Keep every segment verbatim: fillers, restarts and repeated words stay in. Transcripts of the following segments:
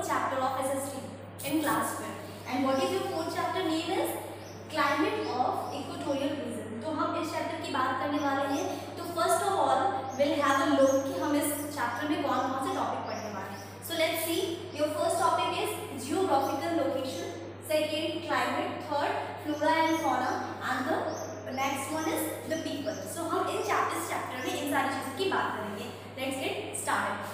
fourth chapter of S S T in class twelve. And what is your fourth chapter name is Climate of Equatorial Region. तो हम इस chapter की बात करने वाले हैं. तो first of all will have a look कि हम इस चैप्टर में कौन कौन से टॉपिक पढ़ने वाले हैं. So let's see. Your first topic is geographical location, second climate, third flora and fauna and the next one is the people. So हम इन चैप्टर इस चैप्टर में इन सारी चीज़ों की बात करेंगे. Let's get started.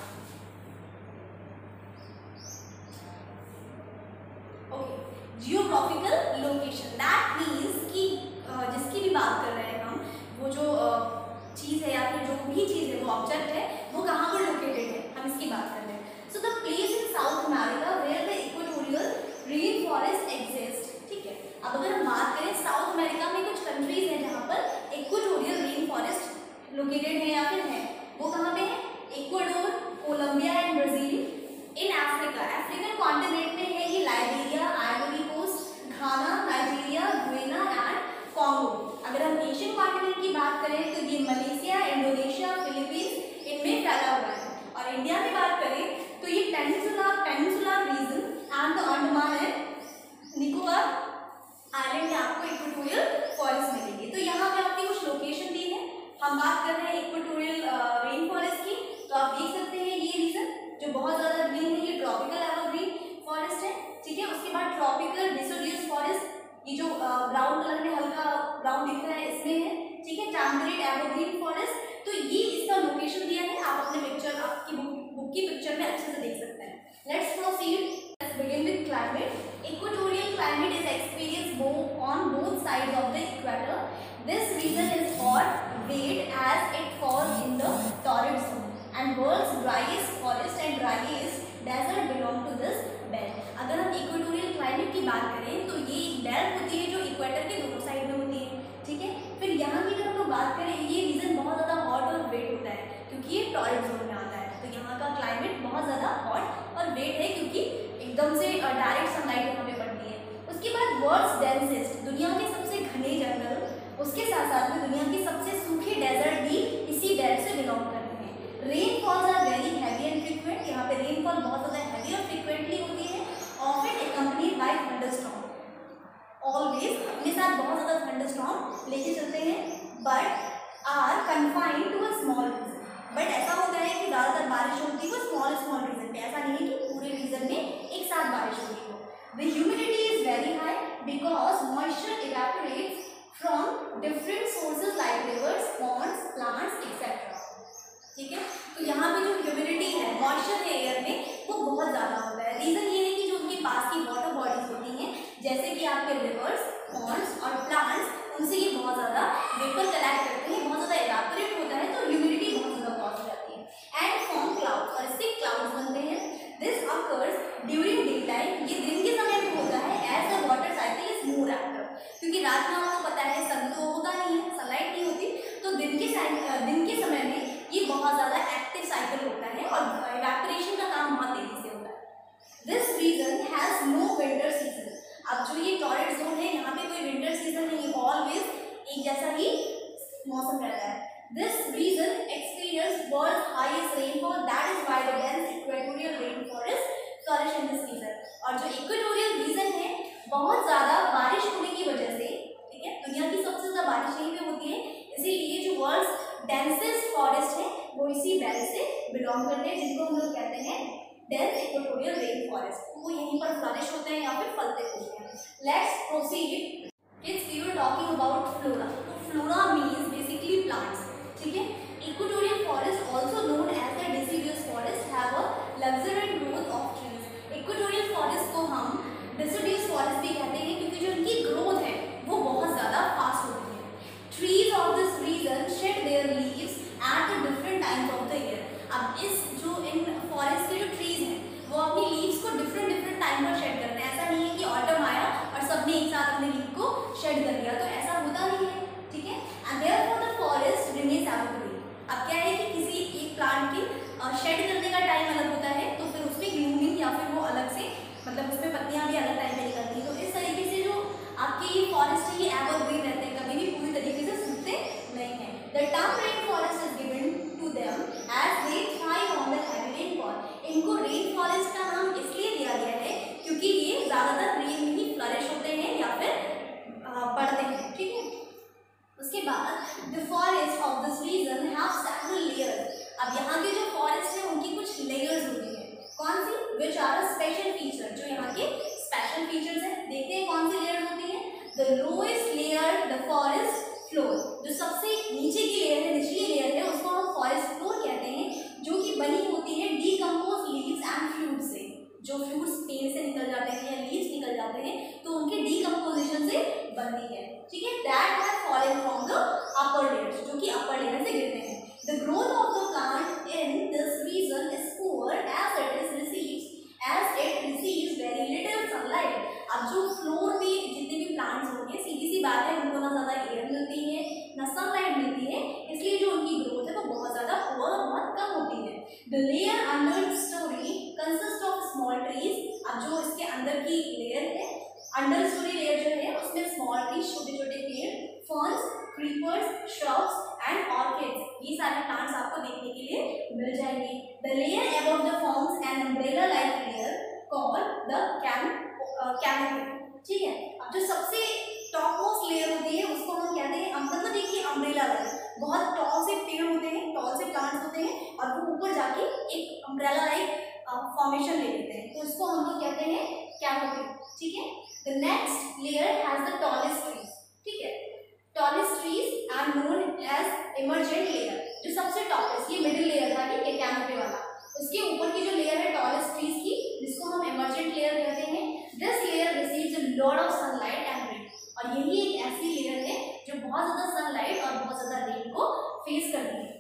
Okay, geographical location that means कि जिसकी भी बात कर रहे हैं हम, वो जो चीज़ है या फिर जो भी चीज़ है, वो ऑब्जेक्ट है, वो कहाँ पर लोकेटेड है, हम इसकी बात कर रहे हैं. So the place in South America where the equatorial rain forest exist. ठीक है, अब अगर हम बात करें साउथ अमेरिका में कुछ कंट्रीज हैं जहाँ पर इक्वेटोरियल रेन फॉरेस्ट लोकेटेड है या फिर है. वो कहाँ पे है? Ecuador, Colombia and Brazil. In Africa, African continent में है ये Liberia, Ivory Coast, Ghana, Nigeria, Guinea and Congo. अगर हम एशियन कॉन्टिनेंट की बात करें तो ये मलेशिया, इंडोनेशिया, फिलीपींस इनमें फैला हुआ है. और इंडिया में बात करें तो ये peninsula peninsular region and the Andaman and Nicobar island में आपको इक्वेटोरियल फॉरेस्ट मिलेगी. तो यहाँ पे आपकी कुछ लोकेशन दी है. हम बात कर रहे हैं इक्वेटोरियल रेन फॉरेस्ट की. तो आप देख सकते हैं ये रीजन जो बहुत ज़्यादा ग्रीन है, ये ट्रॉपिकल एवरग्रीन फॉरेस्ट है. ठीक है, उसके बाद ट्रॉपिकल डिसोडियस फॉरेस्ट, ये जो ब्राउन कलर में हल्का ब्राउन दिख रहा है इसमें है. ठीक है, टेम्परेट एवरग्रीन फॉरेस्ट. तो ये इसका लोकेशन दिया है. आप अपने पिक्चर आपकी बुक बुक की पिक्चर में अच्छे से देख सकते हैं. Let's proceed. Let's begin with climate. Equatorial climate is experienced on both sides of the equator. This region is hot wet as it falls in the torrid zone and world's driest forest and driest desert belong to this belt. अगर हम equatorial climate की बात करें तो ये एक belt होती है जो इक्वेटर के दोनों साइड में होती है. ठीक है, फिर यहाँ की अगर हम लोग बात करें, ये रीजन बहुत ज़्यादा हॉट और वेट होता है क्योंकि ये टॉरिड जोन में आता है. तो यहाँ का क्लाइमेट बहुत ज़्यादा हॉट और वेट है क्योंकि एकदम से डायरेक्ट सनलाइट यहाँ पे पड़ती है. उसके बाद वर्ल्ड्स डेंसेस्ट, दुनिया के सबसे घने जंगल, उसके साथ साथ में दुनिया के सबसे सूखे डेजर्ट भी इसी बेल्ट से बिलोंग करते हैं. Rainfalls are very heavy and frequent. यहाँ पे रेनफॉल बहुत ज़्यादा हैवी और फ्रीक्वेंटली होती है. Often accompanied by thunderstorm. Always अपने साथ बहुत ज़्यादा थंडरस्टॉर्म लेके चलते हैं. But are confined to a small region. But ऐसा होता है कि ज़्यादातर बारिश होती है वो स्मॉल स्मॉल रीजन पे. ऐसा नहीं है कि पूरे रीजन में एक साथ बारिश होती हो. The humidity is very high because moisture evaporates from different sources like rivers, ponds, plants etcetera. ठीक है, तो यहाँ पे जो ह्यूमिडिटी है, मॉइस्चर है एयर में, वो बहुत ज़्यादा होता है. रीज़न ये है कि जो उनके पास की वाटर बॉडीज होती हैं जैसे कि आपके रिवर्स, पॉन्ड्स और प्लांट्स, उनसे ये बहुत ज़्यादा वेपर कलेक्ट करते हैं, बहुत ज़्यादा इवेपोरेट होता है, तो ह्यूमिडिटी बहुत ज़्यादा कॉज हो जाती है. एंड फॉर्म क्लाउड्स, और इससे क्लाउड्स बनते हैं. This occurs during day time. ये दिन के समय में होता है as the water cycle is more active. क्योंकि रात में आपको पता है सन तो होता नहीं है, सनलाइट नहीं होती, तो दिन के दिन के समय में ये बहुत ज़्यादा एक्टिव साइकिल होता है और इवेपोरेशन का काम बहुत तेजी से होता है. This region has no winter season. अब जो ये टॉरिड जोन है, यहाँ पे कोई विंटर सीजन नहीं, ऑलवेज एक जैसा ही मौसम रहता है. This region experience world highest rainfall. That is why the dense equatorial rain forest flourish in this region. और जो इक्वेटोरियल रीजन है, बहुत ज़्यादा बारिश होने की वजह से, ठीक है, दुनिया की सबसे ज़्यादा बारिश यहीं पे होती है, इसीलिए जो वर्ल्ड्स डेंसेस्ट फॉरेस्ट है वो इसी बेल्ट से बिलोंग करते हैं, जिनको हम लोग कहते हैं डेंस इक्वेटोरियल रेन फॉरेस्ट. वो यहीं पर फ्लरिश होते हैं या फिर फलते होते हैं. Let's proceed. Kids, we were talking about flora. तो फ्लोरा मीन्स बेसिकली प्लांट्स. ठीक है, equatorial forest also known as the deciduous forest have a luxuriant growth of trees. Equatorial forest को हम डिसिडियस फॉरेस्ट भी कहते हैं क्योंकि जो इनकी ग्रोथ है वो बहुत ज़्यादा फास्ट होती है. Trees of this region shed their leaves at the different times of the year. अब इस जो इन फॉरेस्ट के जो ट्रीज हैं वो अपनी लीव्स को डिफरेंट डिफरेंट टाइम पर शेड करते हैं. ऐसा नहीं है कि ऑटम आया और सबने एक साथ अपने लीव को शेड कर दिया, तो ऐसा होता नहीं है. ठीक है, and therefore the forest remains evergreen. अब क्या है कि किसी एक प्लांट आर स्पेशल फीचर, जो यहाँ के स्पेशल फीचर्स हैं। देखते हैं कौन सी लेयर होती है। The lowest layer the forest floor, जो सबसे नीचे की लेयर है, निचली लेयर है, उसको हम फॉरेस्ट फ्लोर कहते हैं, जो कि बनी होती है डीकम्पोज लीव्स एंड फ्रूट से। जो फ्रूट्स पेड़ से निकल जाते हैं या लीव्स निकल जाते हैं तो उनके डीकम्पोजिशन से बनती है, ठीक है। That have fallen from the upper layers, जो कि अपर लेयर से गिरते हैं। The growth of the plant in this region is poor as it is receives as it receives very little sunlight. अब जो फ्लोर में जितने भी प्लांट्स होते हैं, सीधी सी बात है, उनको ना ज़्यादा एयर मिलती है ना सनलाइट मिलती है, इसलिए जो उनकी ग्रोथ है वो बहुत ज़्यादा पुअर और बहुत कम होती है। The layer understorey consist of small trees. अब जो इसके अंदर की लेयर है, अंडर स्टोरी लेयर जो है, उसमें स्मॉल ट्रीज, छोटे छोटे पेड़, ferns, creepers, shrubs and orchids, ये सारे प्लांट्स आपको देखने के लिए मिल जाएंगे। The layer above the forms an umbrella like layer called the canopy, ठीक है। अब जो सबसे टॉप मोस्ट लेयर होती है उसको हम कहते हैं, मतलब देखिए अम्ब्रेला लाइक, बहुत टॉल से पेड़ होते हैं, टॉल से प्लांट्स होते हैं और वो ऊपर जाके एक अम्ब्रेला लाइक फॉर्मेशन ले लेते हैं, तो इसको हम लोग कहते हैं कैनोपी, ठीक है। The next layer has the tallest trees, ठीक है। Tallest trees are known as emergent layer, जो सबसे टॉलेस्ट, ये मिडिल लेयर था, ठीक है, कैनोपी वाला। उसके ऊपर की जो लेयर है टॉलेस्ट ट्रीज की, जिसको हम इमर्जेंट लेयर कहते हैं। This layer receives a lot of sunlight and rain, और यही एक ऐसी लेयर है जो बहुत ज्यादा सनलाइट और बहुत ज्यादा रेन को फेस करती है।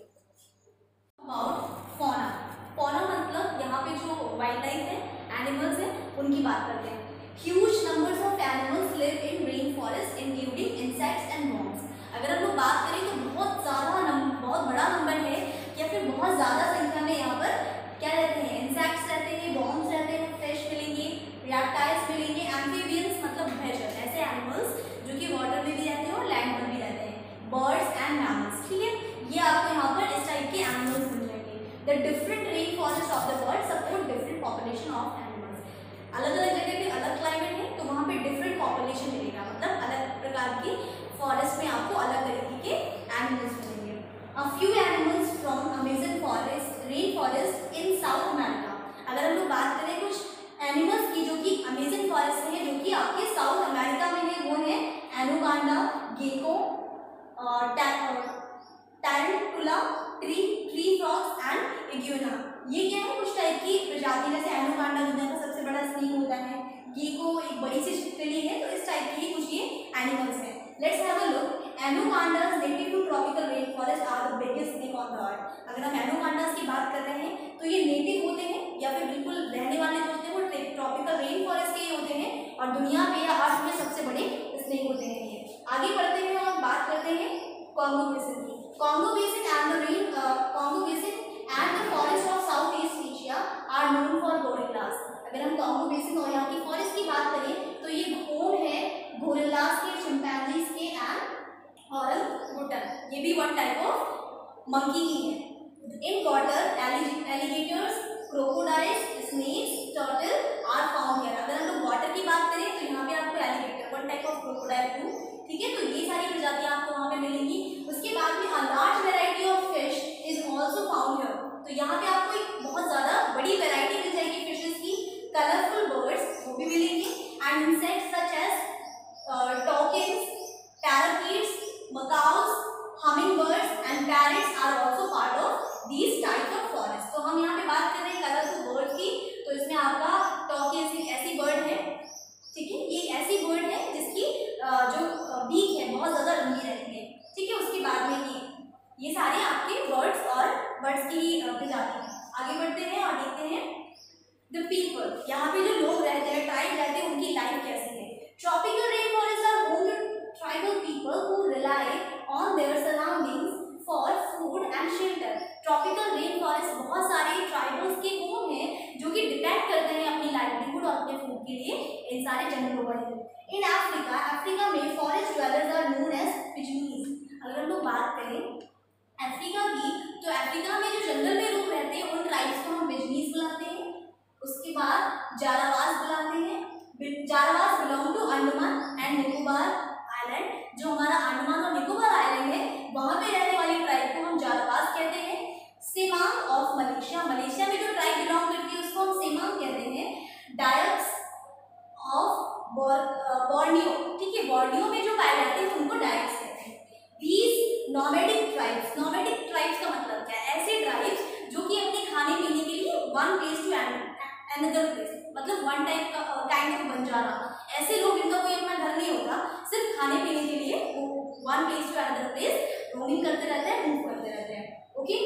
अबाउट फौना, फौना मतलब यहाँ पे जो वाइल्ड लाइफ है, एनिमल्स है, उनकी बात करते हैं। Huge numbers of animals live in rain forest including insects and worms. अगर हम लोग बात करें तो बहुत ज़्यादा बहुत बड़ा नंबर है या फिर बहुत ज़्यादा संख्या में यहाँ पर क्या रहते हैं, इंसेक्ट्स रहते हैं, वर्म्स रहते हैं, फिश मिलेंगे, रेप्टाइल्स मिलेंगे, एम्फीबियंस मतलब भैंसर, ऐसे एनिमल्स जो कि वाटर में भी रहते हैं और लैंड पर भी रहते हैं, बर्ड्स एंड मैमल्स, ठीक है। ये आपको यहाँ पर इस टाइप के एनिमल्स मिल जाएंगे। The different rain forest of the world support different population of animals. अलग अलग जगह पे अलग क्लाइमेट है तो वहाँ पे डिफरेंट पॉपुलेशन मिलेगा, मतलब अलग प्रकार की फॉरेस्ट में आपको अलग तरीके के एनिमल्स मिलेंगे। A few animals from Amazon forest, rain forest in South America। अगर हम लोग बात करें कुछ एनिमल्स की जो कि अमेजन फॉरेस्ट में है, जो कि आपके साउथ अमेरिका में है, वो है anaconda, gecko, tarantula, tree tree frogs and iguana. ये क्या है, कुछ टाइप की प्रजाति, जैसे एनोकांडा दुनिया का सबसे बड़ा स्नेक होता है, गेको एक बड़ी सी छिपकली है, तो इस टाइप की कुछ ये एनिमल्स हैं। Let's have a look. Anacondas native to tropical rainforest are the biggest snake on the earth. अगर हम एनोकांडास की बात कर रहे हैं तो ये नेटिव होते हैं या फिर बिल्कुल रहने वाले जो होते हैं वो ट्रॉपिकल रेन फॉरेस्ट के ही होते हैं और दुनिया में या अर्थ में सबसे बड़े स्नेक होते हैं ये। आगे बढ़ते हैं और बात करते हैं कॉन्गो बेसिन की। Congo basin and the rain Congo basin and the forest of South East Asia are known for gorillas. अगर हम कॉन्गो बेसिन और यहाँ की फॉरेस्ट की बात करें तो ये होम है गोरिल्लास के, चिंपैंजीज के एंड ओरंगुटन, ये भी वन टाइप ऑफ मंकी ही है। In water alligators, crocodiles, snakes, turtle are found here. अगर हम लोग वाटर की बात करें तो यहाँ पे आपको alligator, one type of crocodile too, ठीक है, तो ये सारी प्रजातियां आपको वहाँ पे मिलेंगी। उसके बाद में a large variety of fish is also found here, तो यहाँ पे आपको एक बहुत ज्यादा बड़ी वेराइटी मिल जाएगी फिशेस की। कलरफुल बर्ड्स वो भी मिलेंगे and insects such as toucans, parakeets, macaws, hummingbirds and parrots are also part of these types of forests। तो हम यहाँ पे बात कर रहे हैं कलरफुल बर्ड्स की, तो इसमें आपका टॉकिन्स एक ऐसी बर्ड है, ठीक है, ये ऐसी बर्ड है जिसकी जो बीक है बहुत ज्यादा लंबी रहती है, ठीक है। उसके बाद में ये ये सारे आपके बर्ड्स और बर्ड्स की प्रजाति हैं। आगे बढ़ते हैं और देखते हैं द पीपल, यहाँ पे जो लोग रहते हैं, ट्राइब रहते हैं, उनकी लाइफ कैसी है। Tropical rain forest are home to tribal people who rely on their surroundings for food and shelter। Tropical rain forest बहुत सारे ट्राइबल्स के होम हैं जो कि डिपेंड करते हैं अपनी लाइवलीहुड और अपने फूड के लिए इन सारे जंगलों पर। इन अफ्रीका, अफ्रीका में forest dwellers are known as pygmies. अगर हम लोग बात करें अफ्रीका की, तो अफ्रीका में जो जंगल में लोग रहते हैं उन ट्राइब्स को हम पिजनीज बुलाते हैं। उसके बाद जारावास बुलाते हैं। Jarawas belong to Andaman and Nicobar island. जो हमारा अंडमान और निकोबार आइलैंड है वहां पे रहने वाली ट्राइब को हम जारावास कहते हैं। सेमांग ऑफ मलेशिया, मलेशिया में जो ट्राइब बिलोंग करती है उसको हम सेमांग कहते हैं। सिर्फ वन टाइप का काइंड ऑफ बंजारा, ऐसे लोग इनका कोई अपना घर नहीं होता, सिर्फ खाने पीने के लिए वो one place to another place roaming करते रहते हैं, मूव करते रहते हैं। Okay,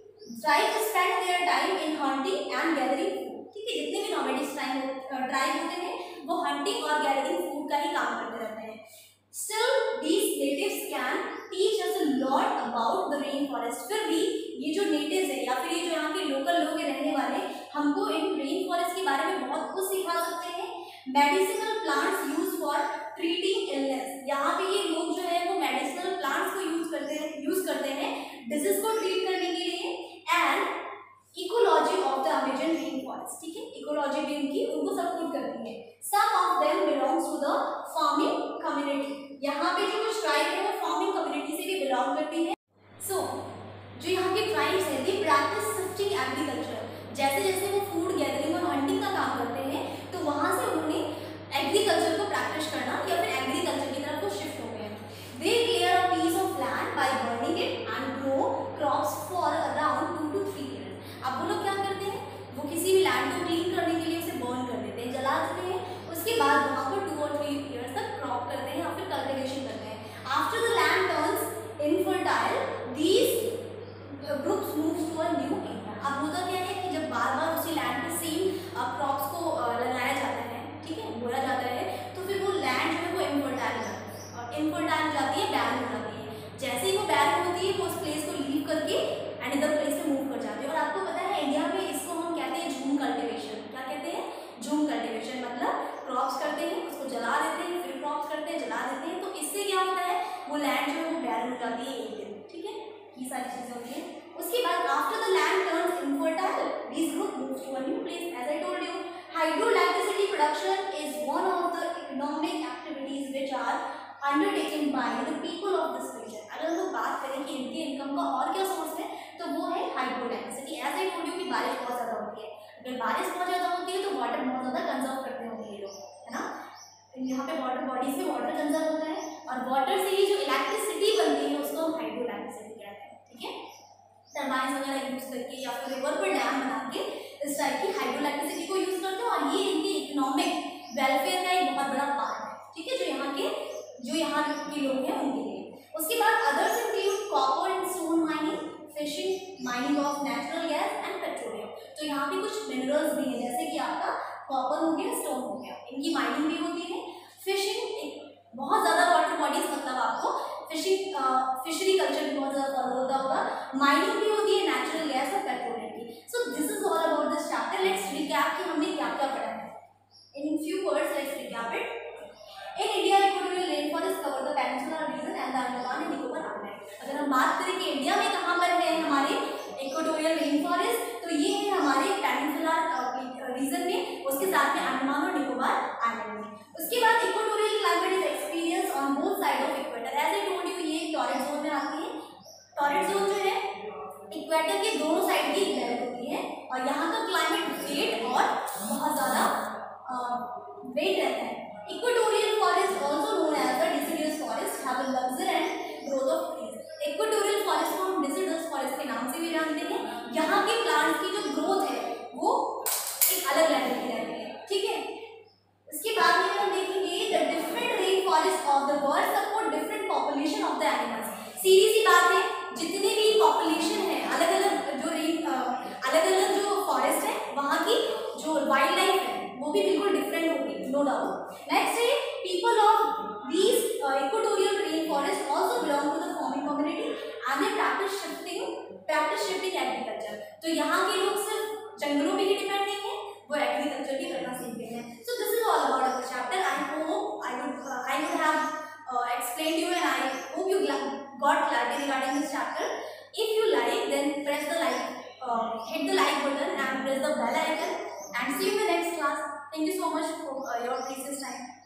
tribe spend their time in hunting and gathering food. ठीक है, जितने भी नॉमेडिक ट्राइब होते हैं वो हंटिंग और गैदरिंग फूड का ही काम करते रहते हैं। Still, these natives can teach us a lot about the rainforest. फिर भी ये जो natives है या फिर ये जो यहाँ के लोकल लोग हैं रहने वाले, हमको इन रेन फॉरेस्ट के बारे में बहुत कुछ सिखा सकते हैं। Medicinal plants use for treating illness, यहाँ पे ये लोग जो है वो मेडिसिनल प्लांट्स को यूज करते हैं यूज करते हैं डिजीज को ट्रीट करने के लिए। And ecology of the Amazon rain forest, ठीक है, इकोलॉजी भी उनकी उनको सपोर्ट करती है। Some of them belongs to the farming community, यहाँ पे जो कुछ ट्राइब है वो फार्मिंग कम्युनिटी से भी बिलोंग करती है। सो so, जो यहाँ के ट्राइब्स हैं दे प्रैक्टिस शिफ्टिंग एग्रीकल्चर, जैसे जैसे वो फूड गैदरिंग और हंटिंग का काम करते हैं तो वहाँ से उन्होंने एग्रीकल्चर को प्रैक्टिस करना या फिर एग्रीकल्चर की तरफ वो शिफ्ट हो गए। They clear a piece of land by burning it and grow crops for around two to three years. अब वो लोग क्या करते हैं, वो किसी भी लैंड को क्लीन करने के लिए उसे बर्न कर देते हैं, जला देते हैं, उसके बाद वहाँ पर टू और थ्री ईयर्स तक क्रॉप करते हैं या फिर कल्टिवेशन करते हैं। After the land turns infertile these groups moves to a new area. अब होता क्या है कि जब बार बार उसी लैंड पे सेम क्रॉप्स को लगाया जाता है, ठीक है, बोया जाता है, तो फिर वो लैंड जो है वो इनफर्टाइल हो जाती है और इनफर्टाइल हो जाती है, बैरन हो जाती है। जैसे ही वो बैरन होती है वो उस प्लेस को लीव करके अनदर प्लेस पे मूव कर जाती है। और आपको पता है इंडिया में इसको हम कहते हैं झूम कल्टिवेशन। क्या कहते हैं? झूम कल्टिवेशन, मतलब क्रॉप्स करते हैं, उसको जला देते हैं, फिर क्रॉप्स करते हैं, जला देते हैं, तो इससे क्या होता है वो लैंड जो है वो बैरन हो जाती है एक दिन, ठीक है, ये सारी चीजें होती हैं। उसके बाद after the land turns infertile this group moves to a new place. As I told you, hydroelectricity production is one of the economic activities which are undertaken by the people of this region. अगर हम लोग बात करें कि इनके income का और क्या सोर्स है तो वो है hydroelectricity. As I told you कि बारिश बहुत ज़्यादा होती है, अगर बारिश बहुत ज़्यादा होती है तो वाटर बहुत ज़्यादा कंजर्व करते होंगे ये लोग, है ना। यहाँ पे वाटर बॉडीज में वाटर कंजर्व होता है और वाटर से ही जो इलेक्ट्रिसिटी बनती है उसको हम हाइड्रोइलेक्ट्रिसिटी कहते हैं, ठीक है। टर्बाइन्स वगैरह यूज करके या फिर रिवर पर डैम बना के इस टाइप की हाइड्रोइलेक्ट्रिसिटी को यूज करते हैं और ये इनके इकोनॉमिक वेलफेयर का एक बहुत बड़ा पार्ट है, ठीक है, जो यहाँ के जो यहाँ के लोग हैं उनके लिए। उसके बाद others include copper and stone mining, fishing, mining of natural gas and petroleum. तो यहाँ पे कुछ मिनरल्स भी हैं जैसे कि आपका कॉपर हो गया, स्टोन हो गया, इनकी माइनिंग भी होती है। फिशिंग, एक बहुत ज़्यादा वाटर बॉडीज, मतलब आपको फिशिंग फिशरी कल्चर भी बहुत ज़्यादा फॉलो होता होगा। माइनिंग भी होती है नेचुरल गैस और पेट्रोलियम की। So this is all about this chapter. Let's recap कि हमने क्या क्या पढ़ा है। In few words let's recap it. In India, equatorial rainforest cover the peninsular region and the Andaman and Nicobar Islands। अगर हम बात करें कि इंडिया में कहाँ पर है हमारे इक्वेटोरियल रेन फॉरेस्ट, तो ये है हमारे पेनिनसुलर रीजन में, उसके साथ में अंडमान और निकोबार आइलैंड में। उसके बाद equatorial climate is experience on both side of equator. As I told you, ये टॉरेड जोन में आती है। टॉरेड जोन जो है इक्वेटर के दोनों साइड की क्लाइमेट होती है और यहाँ का क्लाइमेट वेट और बहुत ज़्यादा वेट रहता है। Equatorial forest, also known as the deciduous forest, have a luxuriant growth of trees। Equatorial forest को हम deciduous forest के नाम से भी जानते हैं। यहाँ के प्लांट्स की जो ग्रोथ है वो एक अलग लेवल की रहती है, ठीक है। उसके बाद में हम देखेंगे the different rainforest of the world support different population of the animals। सीधी सी बात है, जितनी भी पॉपुलेशन है अलग अलग जो रेन अलग अलग जो फॉरेस्ट है वहाँ की जो वाइल्ड लाइफ है वो भी बिल्कुल डिफरेंट होगी, नो डाउट। नेक्स्ट है people of these equatorial rain forest also belong to the farming community and they practice shifting practice shifting agriculture. तो यहाँ के लोग सिर्फ जंगलों पे ही डिपेंड नहीं है, वो एग्रीकल्चर भी करना सीख गए हैं। So this is all about the chapter. I hope I would I would have explained you and I hope you got clarity regarding this chapter. If you like, then press the like, uh, hit the like button and press the bell icon, and see you in the next class. Thank you so much for uh, your precious time.